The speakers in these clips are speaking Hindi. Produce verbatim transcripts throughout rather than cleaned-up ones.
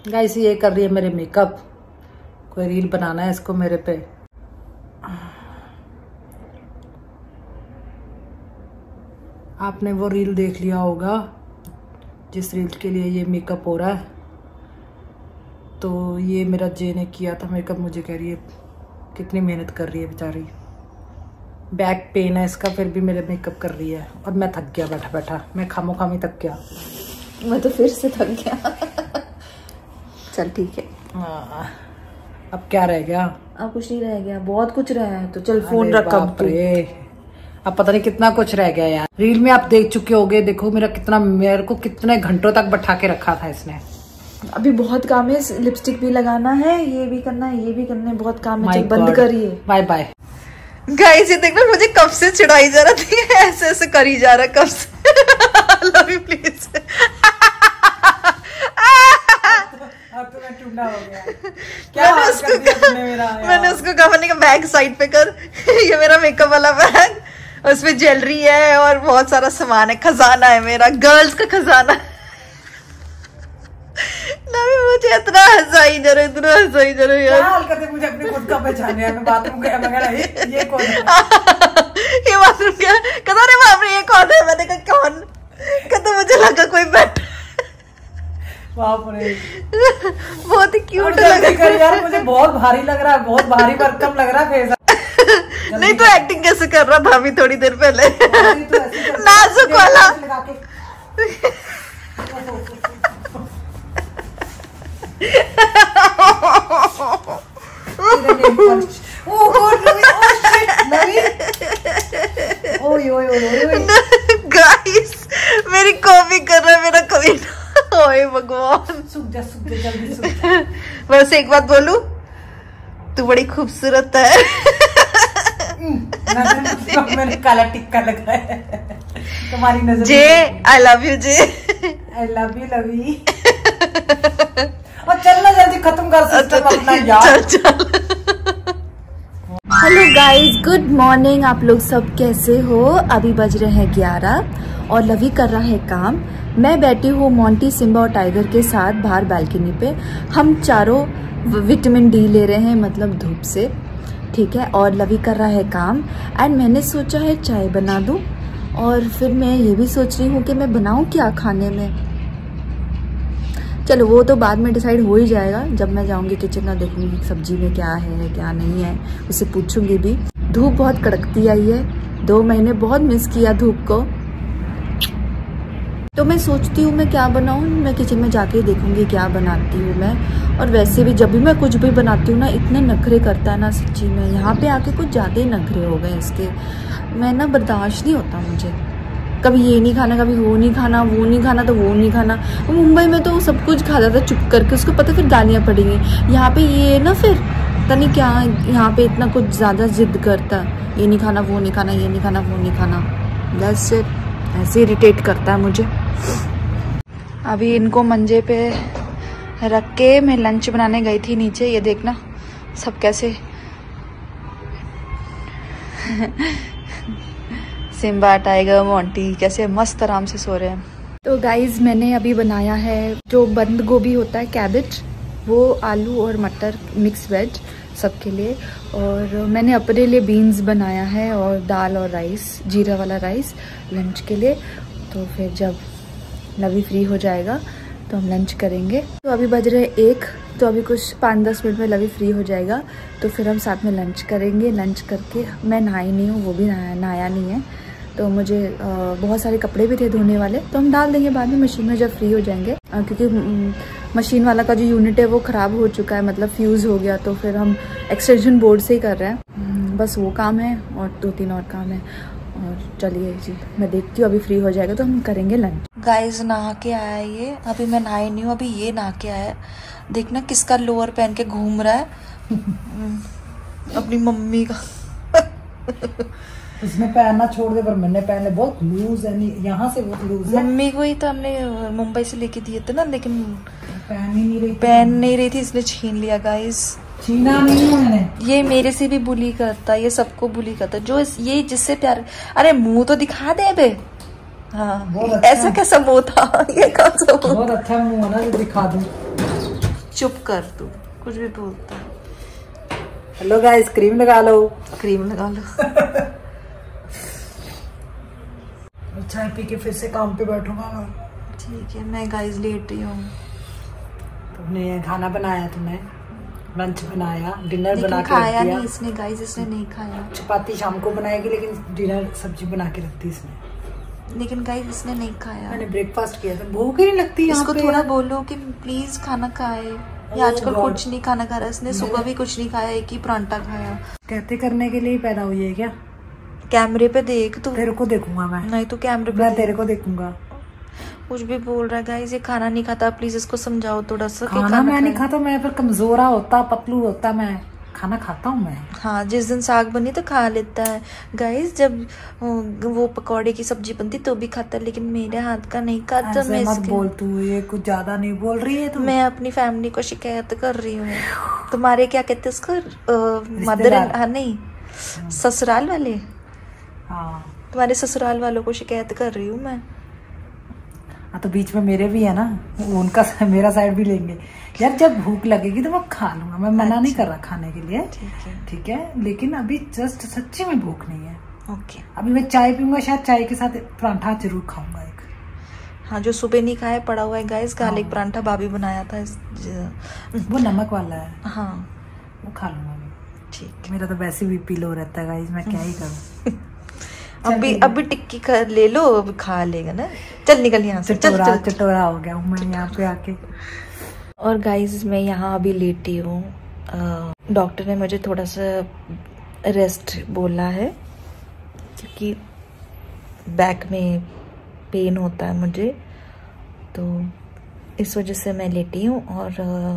गाइस ये कर रही है मेरे मेकअप, कोई रील बनाना है इसको मेरे पे। आपने वो रील देख लिया होगा जिस रील के लिए ये मेकअप हो रहा है। तो ये मेरा जे ने किया था मेकअप। मुझे कह रही है कितनी मेहनत कर रही है बेचारी, बैक पेन है इसका, फिर भी मेरे मेकअप कर रही है। और मैं थक गया बैठा बैठा, मैं खामो खामी थक गया। मैं तो फिर से थक गया। चल ठीक है। हाँ, अब क्या रह गया? अब कुछ नहीं रह गया, बहुत कुछ रहा है। तो चल फोन रख। अब अब पता नहीं कितना कुछ रह गया यार। रील में आप देख चुके होगे, देखो मेरा कितना, मेरे को कितने घंटों तक बैठा के रखा था इसने। अभी बहुत काम है, लिपस्टिक भी लगाना है, ये भी करना है, ये भी करना है, बहुत काम है। बंद करिए, बाय बाय। गाइस ये देखना, मुझे कब से चिढ़ाई जा रहा थी, ऐसे ऐसे करी जा रहा कब से। Love you please. अब तो मैं टूटा हो गया। क्या मैंने उसको कहा, मेरा मैंने उसको कहा मैंने कहा बैग साइड पे कर। ये मेरा मेकअप वाला बैग, उसमें ज्वेलरी है और बहुत सारा सामान है, खजाना है मेरा, गर्ल्स का खजाना। नहीं मुझे इतना हंसाई जा रहा, इतना हंसाई जा रहा यार। क्या हाल करते, मुझे अपने खुद का पहचाने है। मैं बाथरूम गया, मैं कहा ये, ये कौन है? ये बाथरूम गया, कहता अरे बाप रे ये कौन है? मैंने कहा कौन? कहता मुझे लगा कोई बैठा। बाप रे, बहुत ही क्यूट लगा यार। मुझे बहुत भारी लग रहा है, बहुत भारी भरकम लग रहा है फेस। नहीं तो एक्टिंग कैसे कर रहा था अभी थोड़ी देर पहले? नाजुक वाला। गाइस मेरी कॉपी कर रहा है मेरा कभी। ओए भगवान, सूख जा सूख जा जल्दी सूख जा। वैसे एक बात बोलूं, तू बड़ी खूबसूरत है। मैंने काला टिक्का लगाया है तुम्हारी नजर। J I love you J. I love you love you. और चलना जल्दी खत्म कर सिस्टम अपना यार। चल चल। Hello guys, good morning. आप लोग सब कैसे हो? अभी बज रहे हैं ग्यारह और लवी कर रहा है काम। मैं बैठी हूँ मोंटी, सिम्बा और टाइगर के साथ बाहर बालकनी पे। हम चारों विटामिन डी ले रहे हैं, मतलब धूप से, ठीक है। और लवी कर रहा है काम एंड मैंने सोचा है चाय बना दूँ। और फिर मैं ये भी सोच रही हूँ कि मैं बनाऊँ क्या खाने में। चलो वो तो बाद में डिसाइड हो ही जाएगा, जब मैं जाऊंगी किचन में देखूंगी सब्जी में क्या है क्या नहीं है, उससे पूछूंगी भी। धूप बहुत कड़कती आई है, दो महीने बहुत मिस किया धूप को। तो मैं सोचती हूँ मैं क्या बनाऊँ, मैं किचन में जाके देखूंगी क्या बनाती हूँ मैं। और वैसे भी जब भी मैं कुछ भी बनाती हूँ ना, इतने नखरे करता है ना सच्ची में। यहाँ पे आके कुछ ज़्यादा ही नखरे हो गए इसके। मैं ना बर्दाश्त नहीं होता मुझे, कभी ये नहीं खाना, कभी वो नहीं खाना, वो नहीं खाना तो वो नहीं खाना। वो मुंबई में तो वो सब कुछ खाता था चुप करके, उसको पता फिर गालियाँ पड़ेंगी। यहाँ पे ये ना फिर पता नहीं क्या, यहाँ पे इतना कुछ ज़्यादा जिद करता, ये नहीं खाना, वो नहीं खाना, ये नहीं खाना, वो नहीं खाना। बस ऐसे इरिटेट करता है मुझे। अभी इनको मंजे पे रख के मैं लंच बनाने गई थी नीचे। ये देखना सब कैसे सिम्बा, टाइगर, मोंटी कैसे मस्त आराम से सो रहे हैं। तो गाइज मैंने अभी बनाया है जो बंद गोभी होता है, कैबेज, वो आलू और मटर मिक्स वेज सबके लिए। और मैंने अपने लिए बीन्स बनाया है और दाल और राइस, जीरा वाला राइस लंच के लिए। तो फिर जब लवी फ्री हो जाएगा तो हम लंच करेंगे। तो अभी बज रहे एक, तो अभी कुछ पाँच दस मिनट में लवी फ्री हो जाएगा तो फिर हम साथ में लंच करेंगे। लंच करके मैं नहाई नहीं हूँ, वो भी नहाया नहाया नहीं है। तो मुझे आ, बहुत सारे कपड़े भी थे धोने वाले, तो हम डाल देंगे बाद में मशीन में जब फ्री हो जाएंगे। आ, क्योंकि मशीन वाला का जो यूनिट है वो ख़राब हो चुका है, मतलब फ्यूज़ हो गया। तो फिर हम एक्सटेंशन बोर्ड से ही कर रहे हैं, बस वो काम है और दो तीन और काम है। और चलिए जी मैं देखती हूँ, अभी फ्री हो जाएगा तो हम करेंगे लंच। गाइस नहा के आया ये, अभी मैं नहाई नहीं हूँ, अभी ये नहा के आया। देखना किसका लोअर पहन के घूम रहा है। अपनी मम्मी का। उसने पहनना छोड़ दे, पर मैंने पहने, बहुत लूज है, यहाँ से बहुत लूज है। मम्मी को ही तो हमने मुंबई से लेके दिए थे ना, लेकिन पहन ही नहीं रही पहन नहीं रही थी इसलिए छीन लिया। गाइस छीना नहीं है मैंने। ये मेरे से भी बुली करता, ये सबको बुली करता, जो ये जिससे प्यार। अरे मुंह तो दिखा दे बे। हाँ अच्छा। ऐसा कैसा मुंह था, ये कौन सा मुंह? बहुत अच्छा मुंह है ना, जो दिखा दूं। चुप कर तू, कुछ भी बोलता है। हेलो गाइस, क्रीम लगा लो, क्रीम लगा लो। चाय पी के फिर से काम पे बैठूंगा। ठीक है, मैं गाइस लेट रही हूँ। तुमने खाना बनाया, तुमने लंच बनाया, डिनर बना के खाया रख दिया। नहीं इसने गाइस, इसने नहीं खाया। चपाती शाम को बनाएगी, लेकिन डिनर सब्जी बना के रखती इसने। लेकिन गाइस इसने नहीं खाया। मैंने ब्रेकफास्ट किया था, भूख ही नहीं लगती। इसको थोड़ा बोलो कि प्लीज खाना खाए। ये आजकल कुछ नहीं खाना खा रहा। इसने सुबह भी कुछ नहीं खाया, एक ही परांठा खाया। कहते करने के लिए पैदा हुई है क्या? कैमरे पे देख तू। तेरे को देखूंगा मैं। नहीं तू कैमरे पे मैं तेरे को देखूंगा। कुछ भी बोल रहा है गाइस, ये खाना नहीं खाता। प्लीज इसको समझाओ थोड़ा सा। खाना, खाना मैं नहीं खाता, मैं फिर कमजोरा होता, पतलू होता। मैं खाना खाता हूँ मैं। हाँ, जिस दिन साग बनी तो खा लेता है गाइस। जब वो पकौड़े की सब्जी बनती तो भी खाता है, लेकिन मेरे हाथ का नहीं खाता। ऐसे मैं मत बोल तू, ये कुछ ज्यादा नहीं बोल रही है तू। मैं अपनी फैमिली को शिकायत कर रही हूँ। तुम्हारे क्या कहते हैं उसको, मदर। हाँ नहीं, ससुराल वाले। हाँ, तुम्हारे ससुराल वालों को शिकायत कर रही हूँ मैं। हाँ, तो बीच में मेरे भी है ना, उनका मेरा साइड भी लेंगे यार। जब भूख लगेगी तो मैं खा लूंगा, मैं मना अच्छा। नहीं कर रहा खाने के लिए। ठीक है, ठीक है, लेकिन अभी जस्ट सच्ची में भूख नहीं है। ओके, अभी मैं चाय पीऊंगा, शायद चाय के साथ परांठा जरूर खाऊंगा एक। हाँ, जो सुबह नहीं खाया पड़ा हुआ है गाइस, गार्लिक परांठा भाभी बनाया था। वो नमक वाला है। हाँ, वो खा लूंगा। ठीक, मेरा तो वैसे भी पी लो रहता है गाइस, मैं क्या ही करूँ। अभी अभी टिक्की कर ले लो, अभी खा लेगा ना। चल निकल यहाँ से। चल चल, चटोरा हो गया हूँ मैं यहाँ पे आके। और गाइस मैं यहाँ अभी लेटी हूँ। डॉक्टर ने मुझे थोड़ा सा रेस्ट बोला है, क्योंकि बैक में पेन होता है मुझे, तो इस वजह से मैं लेटी हूँ। और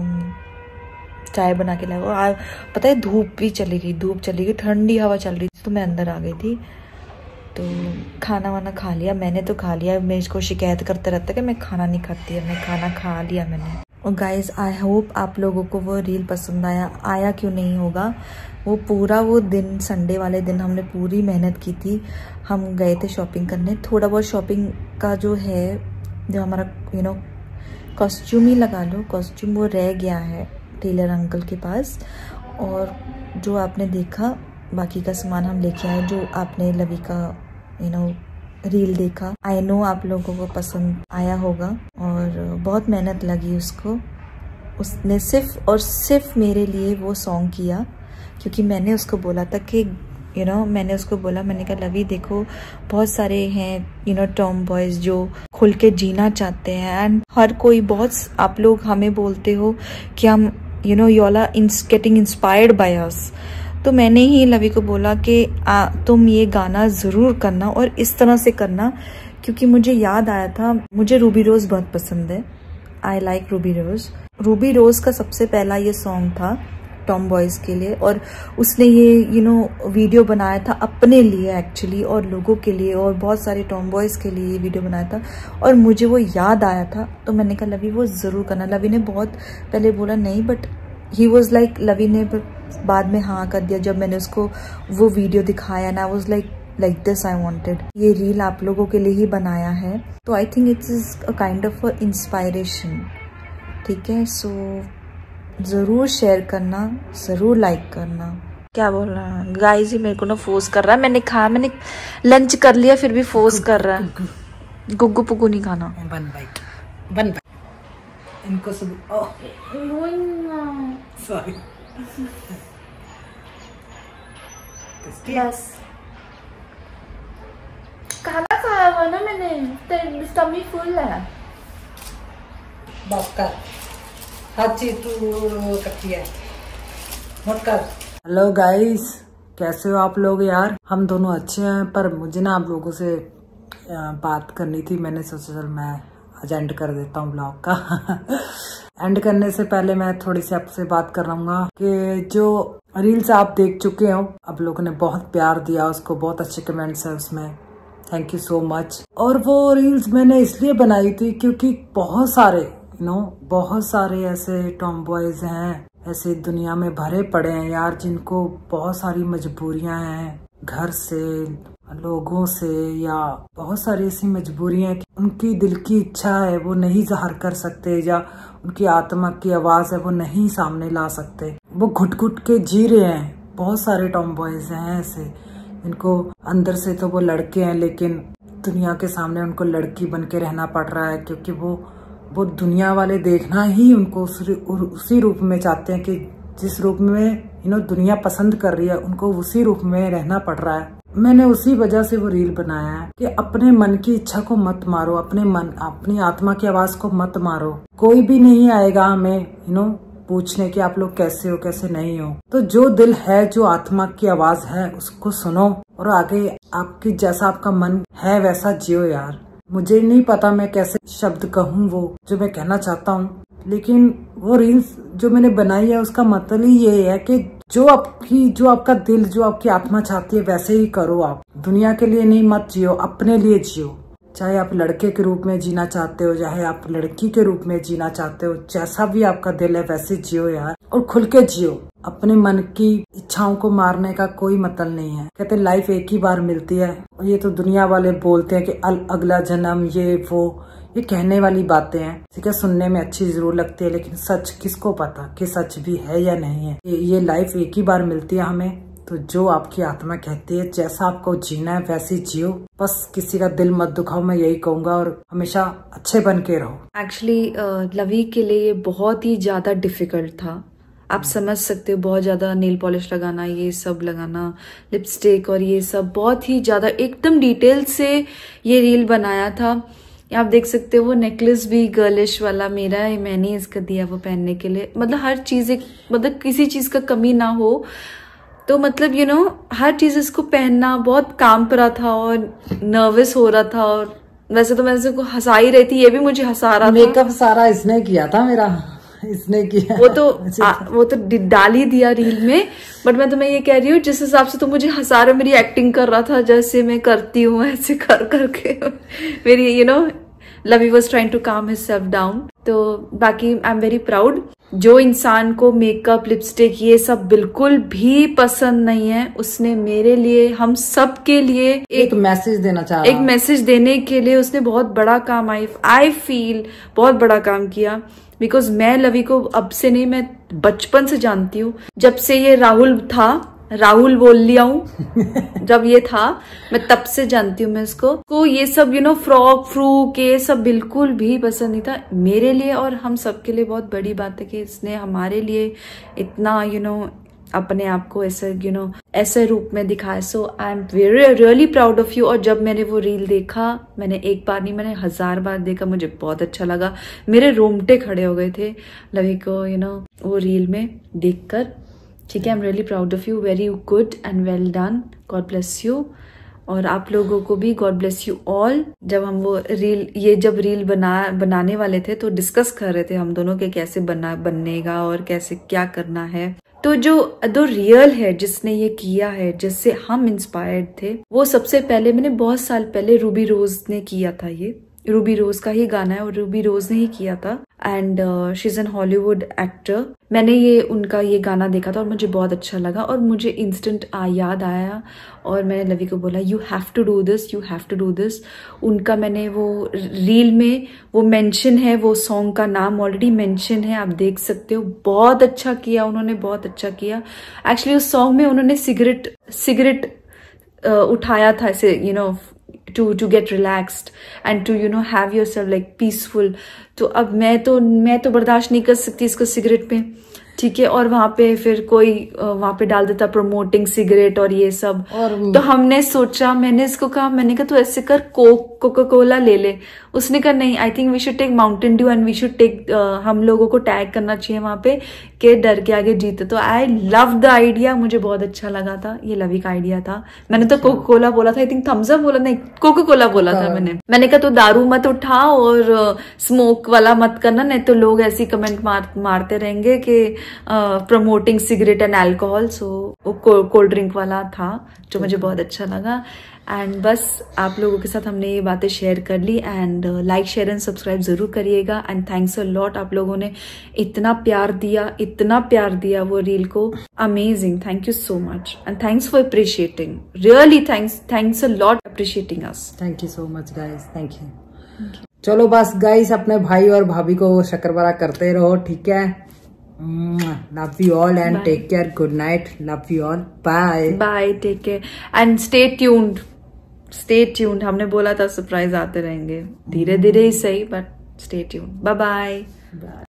चाय बना के लाया। पता है धूप भी चली गई, धूप चली गई, ठंडी हवा चल रही थी, तो मैं अंदर आ गई थी। तो खाना वाना खा लिया मैंने, तो खा लिया। मैं इसको शिकायत करता रहता कि मैं खाना नहीं खाती है। मैं खाना खा लिया मैंने। और गाइस आई होप आप लोगों को वो रील पसंद आया। आया क्यों नहीं होगा, वो पूरा वो दिन, संडे वाले दिन हमने पूरी मेहनत की थी। हम गए थे शॉपिंग करने। थोड़ा बहुत शॉपिंग का जो है, जो हमारा यू नो कॉस्ट्यूम ही लगा लो, कॉस्ट्यूम वो रह गया है टेलर अंकल के पास। और जो आपने देखा, बाकी का सामान हम लेके आए। जो आपने लवी का यू नो रील देखा, आई नो आप लोगों को पसंद आया होगा। और बहुत मेहनत लगी उसको। उसने सिर्फ और सिर्फ मेरे लिए वो सॉन्ग किया, क्योंकि मैंने उसको बोला था कि यू नो मैंने उसको बोला, मैंने कहा लवी देखो, बहुत सारे हैं यू नो टॉम बॉयज जो खुल के जीना चाहते हैं। एंड हर कोई, बहुत आप लोग हमें बोलते हो कि हम you know you all are getting inspired by us. तो मैंने ही लवी को बोला कि आ, तुम ये गाना ज़रूर करना, और इस तरह से करना, क्योंकि मुझे याद आया था, मुझे रूबी रोज़ बहुत पसंद है। I like Ruby Rose. Ruby Rose का सबसे पहला ये सॉन्ग था टॉम बॉयज़ के लिए, और उसने ये यू नो वीडियो बनाया था अपने लिए एक्चुअली, और लोगों के लिए, और बहुत सारे टॉम बॉयज़ के लिए ये वीडियो बनाया था। और मुझे वो याद आया था, तो मैंने कहा लवी वो ज़रूर करना। लवी ने बहुत पहले बोला नहीं, but he was like, Lovey ने बाद में हाँ कर दिया जब मैंने उसको वो वीडियो दिखाया ना। I was like like this I wanted. ये रील आप लोगों के लिए ही बनाया है, तो I think it's is a kind of inspiration. ठीक है, सो ज़रूर शेयर करना, ज़रूर लाइक करना। क्या बोल रहा है गाइस, ही मेरे को ना फोर्स कर रहा है। मैंने खा मैंने लंच कर लिया, फिर भी फोर्स कर रहा है। गुग्गू पुग्गू नहीं खाना। वन बाइट, वन बाइट इनको सब। सॉरी, बस खाना खाया हुआ ना मैंने, तेरी स्टमी फुल है। बस कर, हर चीज तू करती है, मत कर। हेलो गाइस, कैसे हो आप लोग यार? हम दोनों अच्छे हैं, पर मुझे ना आप लोगों से बात करनी थी। मैंने सोचा चल मैं आज एंड कर देता हूँ ब्लॉग का। एंड करने से पहले मैं थोड़ी सी आपसे बात कर रहूंगा कि जो रील्स आप देख चुके हो, आप लोगों ने बहुत प्यार दिया उसको, बहुत अच्छे कमेंट्स है उसमें, थैंक यू सो मच। और वो रील्स मैंने इसलिए बनाई थी क्योंकि बहुत सारे यू नो बहुत सारे ऐसे टॉम बॉयज हैं, ऐसे दुनिया में भरे पड़े हैं यार, जिनको बहुत सारी मजबूरियां हैं, घर से, लोगों से, या बहुत सारी ऐसी मजबूरियां कि उनकी दिल की इच्छा है वो नहीं ज़ाहिर कर सकते, या उनकी आत्मा की आवाज है वो नहीं सामने ला सकते। वो घुट घुट के जी रहे हैं। बहुत सारे टॉम बॉयज हैं ऐसे, इनको अंदर से तो वो लड़के हैं लेकिन दुनिया के सामने उनको लड़की बन के रहना पड़ रहा है, क्योंकि वो वो दुनिया वाले देखना ही उनको उस, उसी रूप में चाहते हैं कि जिस रूप में यू नो दुनिया पसंद कर रही है, उनको उसी रूप में रहना पड़ रहा है। मैंने उसी वजह से वो रील बनाया है कि अपने मन की इच्छा को मत मारो, अपने मन अपनी आत्मा की आवाज को मत मारो। कोई भी नहीं आएगा हमें यू नो पूछने कि आप लोग कैसे हो कैसे नहीं हो। तो जो दिल है, जो आत्मा की आवाज है, उसको सुनो और आगे आपकी जैसा आपका मन है वैसा जियो यार। मुझे नहीं पता मैं कैसे शब्द कहूँ वो जो मैं कहना चाहता हूँ, लेकिन वो रील्स जो मैंने बनाई है उसका मतलब ही ये है कि जो आपकी जो आपका दिल, जो आपकी आत्मा चाहती है वैसे ही करो। आप दुनिया के लिए नहीं मत जियो, अपने लिए जियो। चाहे आप लड़के के रूप में जीना चाहते हो, चाहे आप लड़की के रूप में जीना चाहते हो, जैसा भी आपका दिल है वैसे जियो यार, और खुल के जियो। अपने मन की इच्छाओं को मारने का कोई मतलब नहीं है। कहते लाइफ एक ही बार मिलती है। ये तो दुनिया वाले बोलते हैं कि अगला जन्म ये वो, ये कहने वाली बातें हैं, ठीक है, सुनने में अच्छी जरूर लगती है, लेकिन सच किसको पता कि सच भी है या नहीं है। ये लाइफ एक ही बार मिलती है हमें। तो जो आपकी आत्मा कहती है, जैसा आपको जीना है वैसे जियो। बस किसी का दिल मत दुखाओ, मैं यही कहूंगा, और हमेशा अच्छे बन के रहो। एक्चुअली लवी के लिए बहुत ही ज्यादा डिफिकल्ट था। आप समझ सकते हो, बहुत ज्यादा नेल पॉलिश लगाना, ये सब लगाना, लिपस्टिक और ये सब, बहुत ही ज्यादा एकदम डिटेल से ये रील बनाया था। आप देख सकते हो वो नेकलेस भी गर्लिश वाला मेरा है, मैंने इसका दिया वो पहनने के लिए। मतलब हर चीज एक, मतलब किसी चीज का कमी ना हो। तो मतलब यू नो हर चीज इसको पहनना बहुत काम पर था और नर्वस हो रहा था। और वैसे तो मैं इसको हंसा ही रही थी, ये भी मुझे हंसा रहा था। मेकअप सारा इसने किया था मेरा, इसने किया। वो तो आ, वो तो डाल ही दिया रील में। बट मैं तुम्हें ये कह रही हूँ जिस हिसाब से तुम मुझे हंसा रहे, मेरी एक्टिंग कर रहा था जैसे मैं करती हूँ, ऐसे कर करके मेरी you know Lovey was trying to calm himself down. तो बाकी आई एम वेरी प्राउड। जो इंसान को मेकअप, लिपस्टिक ये सब बिल्कुल भी पसंद नहीं है, उसने मेरे लिए, हम सब के लिए एक, एक मैसेज देना चाह रहा एक मैसेज देने के लिए उसने बहुत बड़ा काम, आई आई फील बहुत बड़ा काम किया। बिकॉज मैं लवी को अब से नहीं, मैं बचपन से जानती हूँ। जब से ये राहुल था, राहुल बोल लिया हूँ, जब ये था मैं तब से जानती हूँ मैं इसको को ये सब यू नो फ्रॉक फ्रूक ये सब बिल्कुल भी पसंद नहीं था मेरे लिए। और हम सबके लिए बहुत बड़ी बात है कि इसने हमारे लिए इतना यू नो अपने आप को ऐसे यू नो ऐसे रूप में दिखाया। So I am very really proud of you. और जब मैंने वो रील देखा, मैंने एक बार नहीं, मैंने हजार बार देखा, मुझे बहुत अच्छा लगा। मेरे रोंगटे खड़े हो गए थे लवी को यू नो वो रील में देखकर। ठीक है, I am really proud of you, very good and well done, God bless you. और आप लोगों को भी गॉड ब्लेस यू ऑल। जब हम वो रील ये जब रील बना बनाने वाले थे तो डिस्कस कर रहे थे हम दोनों के कैसे बना बनेगा और कैसे क्या करना है। तो जो जो रियल है जिसने ये किया है, जिससे हम इंस्पायर्ड थे, वो सबसे पहले मैंने बहुत साल पहले रूबी रोज ने किया था। ये रूबी रोज का ही गाना है और रूबी रोज ने ही किया था। And she is an Hollywood actor. मैंने ये उनका ये गाना देखा था और मुझे बहुत अच्छा लगा और मुझे इंस्टेंट याद आया और मैंने लवी को बोला you have to do this, you have to do this. उनका मैंने वो रील में वो मेंशन है, वो सॉन्ग का नाम ऑलरेडी मेंशन है, आप देख सकते हो। बहुत अच्छा किया उन्होंने, बहुत अच्छा किया। एक्चुअली उस सॉन्ग में उन्होंने सिगरेट सिगरेट uh, उठाया था ऐसे you know to to get relaxed and to you know have yourself like peaceful। तो अब मैं तो मैं तो बर्दाश्त नहीं कर सकती इसको सिगरेट पे, ठीक है। और वहां पे फिर कोई वहां पे डाल देता प्रमोटिंग सिगरेट और ये सब। और तो हमने सोचा, मैंने इसको कहा, मैंने कहा तो ऐसे कर कोक कोका कोला ले ले। उसने कहा नहीं, I think we should take Mountain Dew and we should take, हम लोगों को टैग करना चाहिए वहां पे कि डर के आगे जीते। तो आई लव द आइडिया, मुझे बहुत अच्छा लगा था। ये लवी का आइडिया था। मैंने तो कोका कोला बोला था, आई थिंक थम्स अप बोला, नहीं कोका कोला बोला था मैंने। मैंने कहा तो दारू मत उठा और स्मोक वाला मत करना, नहीं तो लोग ऐसी कमेंट मार, मारते रहेंगे कि promoting cigarette and alcohol. So cold drink वाला था जो मुझे बहुत अच्छा लगा। एंड बस आप लोगों के साथ हमने ये बातें शेयर कर ली। And like share and subscribe जरूर करिएगा। एंड थैंक्स अ लॉट, आप लोगों ने इतना प्यार दिया, इतना प्यार दिया वो रील को, amazing. Thank you so much and thanks for appreciating, really thanks, thanks a lot appreciating us. Thank you so much guys, thank you. चलो बस गाइस, अपने भाई और भाभी को शक्करपारा करते रहो, ठीक है। Love you all and take care, good night, love you all, bye bye, take care and stay tuned, stay tuned. हमने बोला था सरप्राइज आते रहेंगे, धीरे धीरे ही सही, but stay tuned. Bye bye.